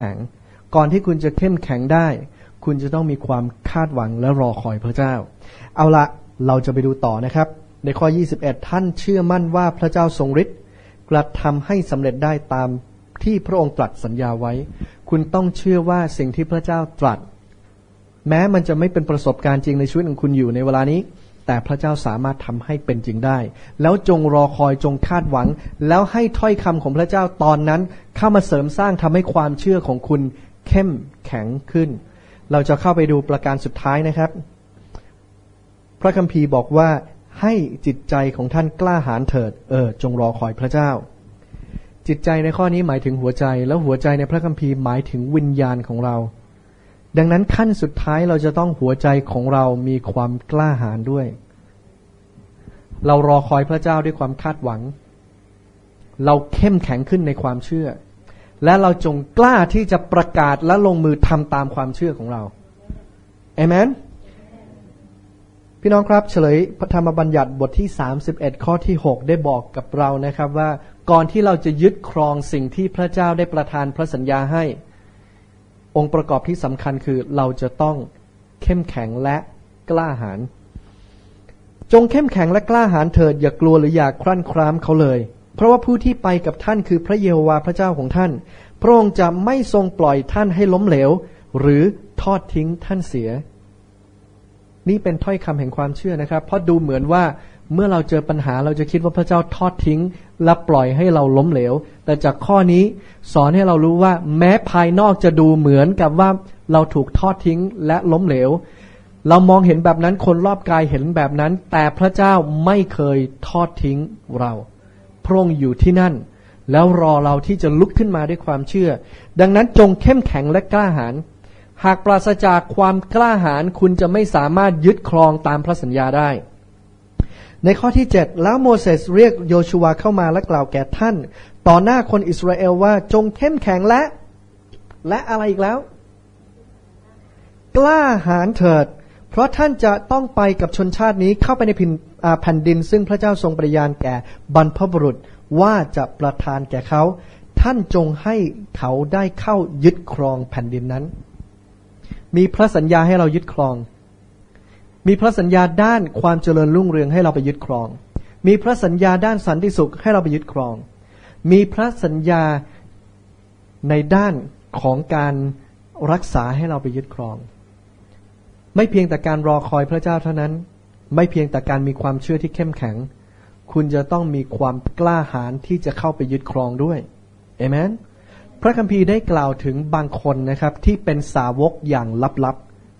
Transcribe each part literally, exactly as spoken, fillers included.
แข็งก่อนที่คุณจะเข้มแข็งได้คุณจะต้องมีความคาดหวังและรอคอยพระเจ้าเอาละเราจะไปดูต่อนะครับในข้อยี่สิบเอ็ดท่านเชื่อมั่นว่าพระเจ้าทรงฤทธิ์กระทำให้สำเร็จได้ตามที่พระองค์ตรัสสัญญาไว้คุณต้องเชื่อว่าสิ่งที่พระเจ้าตรัสแม้มันจะไม่เป็นประสบการณ์จริงในชีวิตของคุณอยู่ในเวลานี้แต่พระเจ้าสามารถทำให้เป็นจริงได้แล้วจงรอคอยจงคาดหวังแล้วให้ถ้อยคำของพระเจ้าตอนนั้นเข้ามาเสริมสร้างทำให้ความเชื่อของคุณเข้มแข็งขึ้นเราจะเข้าไปดูประการสุดท้ายนะครับพระคัมภีร์บอกว่าให้จิตใจของท่านกล้าหาญเถิดเออจงรอคอยพระเจ้าจิตใจในข้อนี้หมายถึงหัวใจแล้วหัวใจในพระคัมภีร์หมายถึงวิญญาณของเราดังนั้นขั้นสุดท้ายเราจะต้องหัวใจของเรามีความกล้าหาญด้วยเรารอคอยพระเจ้าด้วยความคาดหวังเราเข้มแข็งขึ้นในความเชื่อและเราจงกล้าที่จะประกาศและลงมือทำตามความเชื่อของเราเอเมนพี่น้องครับเฉลยพระธรรมบัญญัติบทที่สามสิบเอ็ดข้อที่หกได้บอกกับเรานะครับว่าก่อนที่เราจะยึดครองสิ่งที่พระเจ้าได้ประทานพระสัญญาให้องค์ประกอบที่สำคัญคือเราจะต้องเข้มแข็งและกล้าหาญจงเข้มแข็งและกล้าหาญเถิดอย่ากลัวหรืออย่าครั่นคร้ามเขาเลยเพราะว่าผู้ที่ไปกับท่านคือพระเยโฮวาห์พระเจ้าของท่านพระองค์จะไม่ทรงปล่อยท่านให้ล้มเหลวหรือทอดทิ้งท่านเสียนี่เป็นถ้อยคำแห่งความเชื่อนะครับเพราะดูเหมือนว่าเมื่อเราเจอปัญหาเราจะคิดว่าพระเจ้าทอดทิ้งและปล่อยให้เราล้มเหลวแต่จากข้อนี้สอนให้เรารู้ว่าแม้ภายนอกจะดูเหมือนกับว่าเราถูกทอดทิ้งและล้มเหลวเรามองเห็นแบบนั้นคนรอบกายเห็นแบบนั้นแต่พระเจ้าไม่เคยทอดทิ้งเราพระองค์อยู่ที่นั่นแล้วรอเราที่จะลุกขึ้นมาด้วยความเชื่อดังนั้นจงเข้มแข็งและกล้าหาญหากปราศจากความกล้าหาญคุณจะไม่สามารถยึดครองตามพระสัญญาได้ในข้อที่เจ็ดแล้วโมเสสเรียกโยชูวาเข้ามาและกล่าวแก่ท่านต่อหน้าคนอิสราเอลว่าจงเข้มแข็งและและอะไรอีกแล้วกล้าหาญเถิดเพราะท่านจะต้องไปกับชนชาตินี้เข้าไปในแผ่นดินซึ่งพระเจ้าทรงประทานแก่บรรพบุรุษว่าจะประทานแก่เขาท่านจงให้เขาได้เข้ายึดครองแผ่นดินนั้นมีพระสัญญาให้เรายึดครองมีพระสัญญาด้านความเจริญรุ่งเรืองให้เราไปยึดครองมีพระสัญญาด้านสันติสุขให้เราไปยึดครองมีพระสัญญาในด้านของการรักษาให้เราไปยึดครองไม่เพียงแต่การรอคอยพระเจ้าเท่านั้นไม่เพียงแต่การมีความเชื่อที่เข้มแข็งคุณจะต้องมีความกล้าหาญที่จะเข้าไปยึดครองด้วยเอเมนพระคัมภีร์ได้กล่าวถึงบางคนนะครับที่เป็นสาวกอย่างลับ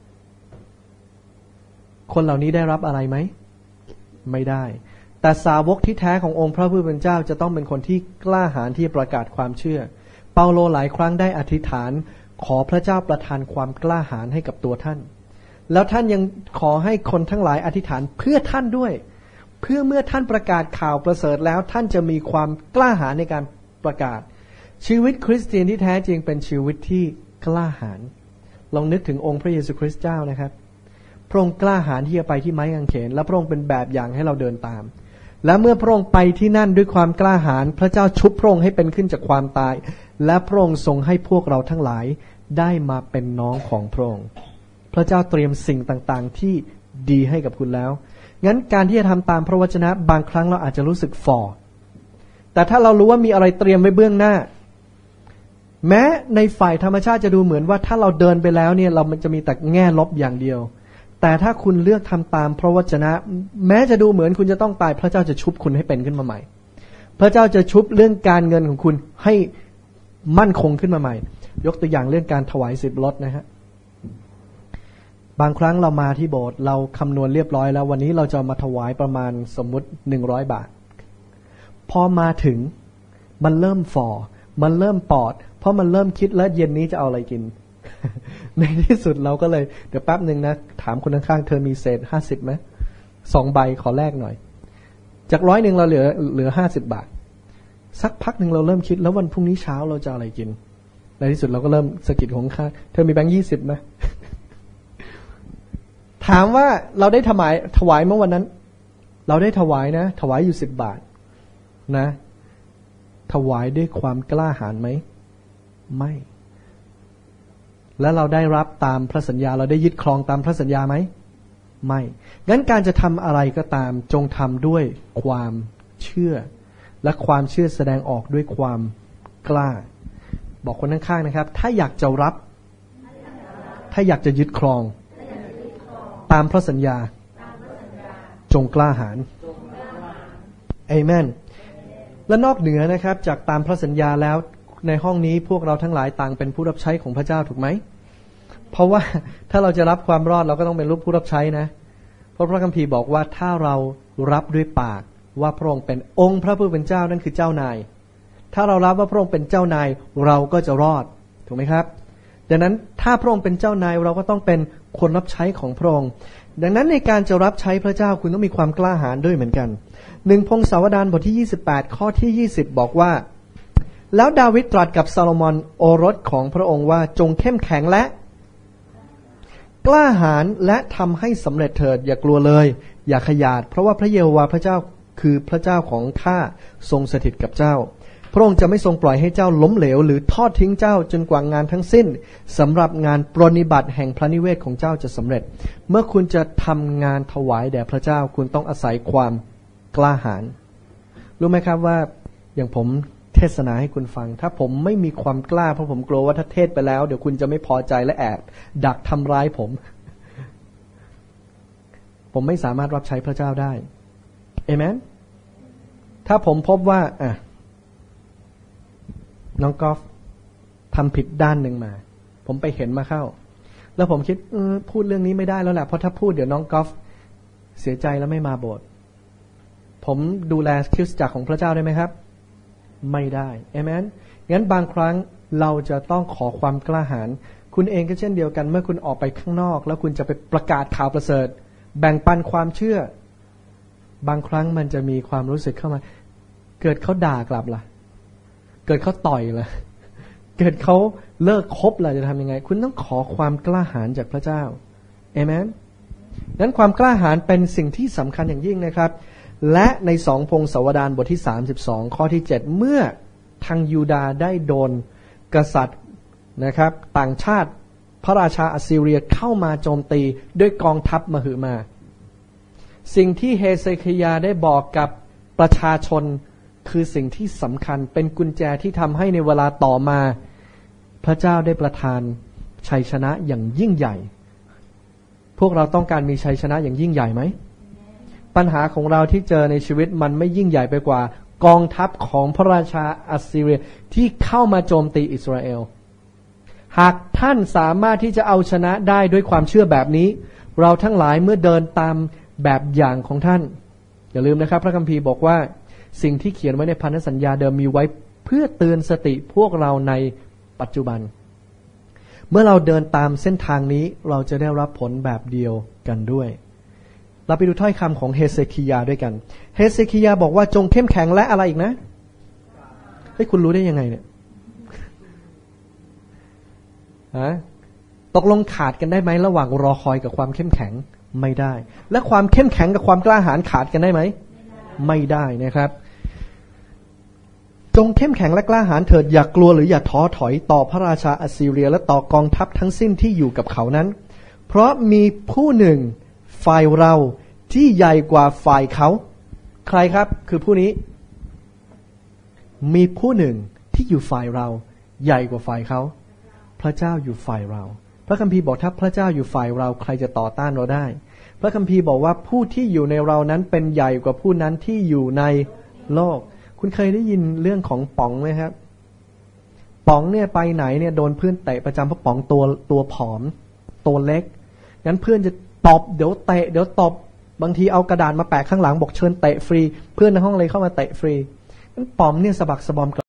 ๆคนเหล่านี้ได้รับอะไรไหมไม่ได้แต่สาวกที่แท้ขององค์พระผู้เป็นเจ้าจะต้องเป็นคนที่กล้าหาญที่ประกาศความเชื่อเปาโลหลายครั้งได้อธิษฐานขอพระเจ้าประทานความกล้าหาญให้กับตัวท่านแล้วท่านยังขอให้คนทั้งหลายอธิษฐานเพื่อท่านด้วยเพื่อเมื่อท่านประกาศข่าวประเสริฐแล้วท่านจะมีความกล้าหาญในการประกาศชีวิตคริสเตียนที่แท้จริงเป็นชีวิตที่กล้าหาญลองนึกถึงองค์พระเยซูคริสต์เจ้านะครับพระองค์กล้าหาญที่จะไปที่ไม้กางเขนและพระองค์เป็นแบบอย่างให้เราเดินตามและเมื่อพระองค์ไปที่นั่นด้วยความกล้าหาญพระเจ้าชุบพระองค์ให้เป็นขึ้นจากความตายและพระองค์ทรงให้พวกเราทั้งหลายได้มาเป็นน้องของพระองค์พระเจ้าเตรียมสิ่งต่างๆที่ดีให้กับคุณแล้วงั้นการที่จะทำตามพระวจนะบางครั้งเราอาจจะรู้สึกฝ่อแต่ถ้าเรารู้ว่ามีอะไรเตรียมไว้เบื้องหน้าแม้ในฝ่ายธรรมชาติจะดูเหมือนว่าถ้าเราเดินไปแล้วเนี่ยเรามันจะมีแต่แง่ลบอย่างเดียวแต่ถ้าคุณเลือกทำตามพระวจนะแม้จะดูเหมือนคุณจะต้องตายพระเจ้าจะชุบคุณให้เป็นขึ้นมาใหม่พระเจ้าจะชุบเรื่องการเงินของคุณให้มั่นคงขึ้นมาใหม่ยกตัวอย่างเรื่องการถวายสิบลดนะฮะบางครั้งเรามาที่โบสถ์เราคำนวณเรียบร้อยแล้ววันนี้เราจะมาถวายประมาณสมมุติหนึ่งร้อยบาทพอมาถึงมันเริ่มฝ่อมันเริ่มปอดเพราะมันเริ่มคิดแล้วเย็นนี้จะเอาอะไรกิน ในที่สุดเราก็เลยเดี๋ยวแป๊บหนึ่งนะถามคนข้างๆเธอมีเศษห้าสิบไหมสองใบขอแลกหน่อยจากร้อยหนึ่งเราเหลือเหลือห้าสิบบาทสักพักหนึ่งเราเริ่มคิดแล้ววันพรุ่งนี้เช้าเราจะอะไรกินในที่สุดเราก็เริ่มสะกิดของข้างเธอมีแบงค์ยี่สิบไหม ถามว่าเราได้ถวายถวายเมื่อวันนั้นเราได้ถวายนะถวายอยู่สิบบาทนะถวายด้วยความกล้าหาญไหมไม่และเราได้รับตามพระสัญญาเราได้ยึดครองตามพระสัญญาไหมไม่งั้นการจะทำอะไรก็ตามจงทำด้วยความเชื่อและความเชื่อแสดงออกด้วยความกล้าบอกคนข้างๆนะครับถ้าอยากจะรับถ้าอยากจะยึดครองตามพระสัญญาจงกล้าหาญเอเมนและนอกเหนือนะครับจากตามพระสัญญาแล้วในห้องนี้พวกเราทั้งหลายต่างเป็นผู้รับใช้ของพระเจ้าถูกไหมเพราะว่าถ้าเราจะรับความรอดเราก็ต้องเป็นรูปผู้รับใช้นะเพราะพระคัมภีร์บอกว่าถ้าเรารับด้วยปากว่าพระองค์เป็นองค์พระผู้เป็นเจ้านั่นคือเจ้านายถ้าเรารับว่าพระองค์เป็นเจ้านายเราก็จะรอดถูกไหมครับดังนั้นถ้าพระองค์เป็นเจ้านายเราก็ต้องเป็นคนรับใช้ของพระองค์ดังนั้นในการจะรับใช้พระเจ้าคุณต้องมีความกล้าหาญด้วยเหมือนกันหนึ่งพงศาวดารบทที่ยี่สิบแปดข้อที่ยี่สิบบอกว่าแล้วดาวิดตรัสกับซาโลมอนโอรสของพระองค์ว่าจงเข้มแข็งและกล้าหาญและทำให้สำเร็จเถิดอย่ากลัวเลยอย่าขยาดเพราะว่าพระเยโฮวาห์พระเจ้าคือพระเจ้าของข้าทรงสถิตกับเจ้าพระองค์จะไม่ทรงปล่อยให้เจ้าล้มเหลวหรือทอดทิ้งเจ้าจนกว่างานทั้งสิ้นสำหรับงานปรนนิบัติแห่งพระนิเวศของเจ้าจะสำเร็จเมื่อคุณจะทำงานถวายแด่พระเจ้าคุณต้องอาศัยความกล้าหาญรู้ไหมครับว่าอย่างผมเทศนาให้คุณฟังถ้าผมไม่มีความกล้าเพราะผมกลัวว่าถ้าเทศไปแล้วเดี๋ยวคุณจะไม่พอใจและแอบดักทำร้ายผมผมไม่สามารถรับใช้พระเจ้าได้เอเมนถ้าผมพบว่าอ่ะน้องกอล์ฟทำผิดด้านหนึ่งมาผมไปเห็นมาเข้าแล้วผมคิดเออพูดเรื่องนี้ไม่ได้แล้วแหละเพราะถ้าพูดเดี๋ยวน้องกอล์ฟเสียใจแล้วไม่มาโบสถ์ผมดูแลคริสตจักรของพระเจ้าได้ไหมครับไม่ได้เอเมนงั้นบางครั้งเราจะต้องขอความกล้าหาญคุณเองก็เช่นเดียวกันเมื่อคุณออกไปข้างนอกแล้วคุณจะไปประกาศข่าวประเสริฐแบ่งปันความเชื่อบางครั้งมันจะมีความรู้สึกเข้ามาเกิดเขาด่ากลับล่ะเกิดเขาต่อยล่ะเกิดเขาเลิกคบล่ะจะทำยังไงคุณต้องขอความกล้าหาญจากพระเจ้าเอเมนนั้นความกล้าหาญเป็นสิ่งที่สำคัญอย่างยิ่งนะครับและในสองพงศาวดารบทที่สามสิบสองข้อที่เจ็ดเมื่อทางยูดาห์ได้โดนกษัตริย์นะครับต่างชาติพระราชาอัสซีเรียเข้ามาโจมตีด้วยกองทัพมหึมาสิ่งที่เฮเซคิยาได้บอกกับประชาชนคือสิ่งที่สำคัญเป็นกุญแจที่ทำให้ในเวลาต่อมาพระเจ้าได้ประทานชัยชนะอย่างยิ่งใหญ่พวกเราต้องการมีชัยชนะอย่างยิ่งใหญ่ไหมปัญหาของเราที่เจอในชีวิตมันไม่ยิ่งใหญ่ไปกว่ากองทัพของพระราชาอัสซีเรียที่เข้ามาโจมตีอิสราเอลหากท่านสามารถที่จะเอาชนะได้ด้วยความเชื่อแบบนี้เราทั้งหลายเมื่อเดินตามแบบอย่างของท่านอย่าลืมนะครับพระคัมภีร์บอกว่าสิ่งที่เขียนไว้ในพันธสัญญาเดิมมีไว้เพื่อเตือนสติพวกเราในปัจจุบันเมื่อเราเดินตามเส้นทางนี้เราจะได้รับผลแบบเดียวกันด้วยเราไปดูถ้อยคำของเฮเซคิยาด้วยกันเฮเซคิยาบอกว่าจงเข้มแข็งและอะไรอีกนะเฮ้ยคุณรู้ได้ยังไงเนี่ยฮะตกลงขาดกันได้ไหมระหว่างรอคอยกับความเข้มแข็งไม่ได้และความเข้มแข็งกับความกล้าหาญขาดกันได้ไหมไม่ได้นะครับจงเข้มแข็งและกล้าหาญเถิดอย่ากลัวหรืออย่าท้อถอยต่อพระราชาอัสซีเรียและต่อกองทัพทั้งสิ้นที่อยู่กับเขานั้นเพราะมีผู้หนึ่งฝ่ายเราที่ใหญ่กว่าฝ่ายเขาใครครับคือผู้นี้มีผู้หนึ่งที่อยู่ฝ่ายเราใหญ่กว่าฝ่ายเขาพระเจ้าอยู่ฝ่ายเราพระคัมภีร์บอกถ้าพระเจ้าอยู่ฝ่ายเราใครจะต่อต้านเราได้พระคัมภีร์บอกว่าผู้ที่อยู่ในเรานั้นเป็นใหญ่กว่าผู้นั้นที่อยู่ในโลกคุณเคยได้ยินเรื่องของป๋องไหมครับป๋องเนี่ยไปไหนเนี่ยโดนเพื่อนเตะประจำเพราะป๋องตัวตัวผอมตัวเล็กงั้นเพื่อนจะตบเดี๋ยวเตะเดี๋ยวตบบางทีเอากระดาษมาแปะข้างหลังบอกเชิญเตะฟรีเพื่อนในห้องเลยเข้ามาเตะฟรีงั้นป๋องเนี่ยสะบักสะบอม